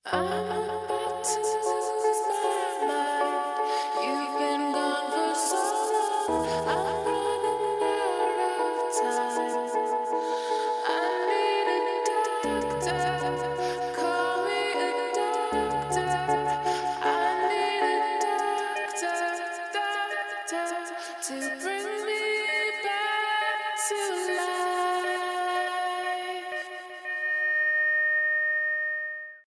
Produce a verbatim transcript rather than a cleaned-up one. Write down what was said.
I'm about to lose my mind. You've been gone for so long. I'm running out of time. I need a doctor. Call me a doctor. I need a doctor, doctor to bring me back to